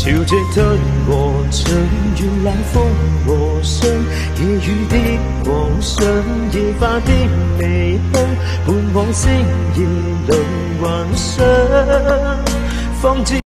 潮汐吞和春，原冷风和霜，夜雨的狂想，夜花的微香，伴往星夜轮幻想，方知。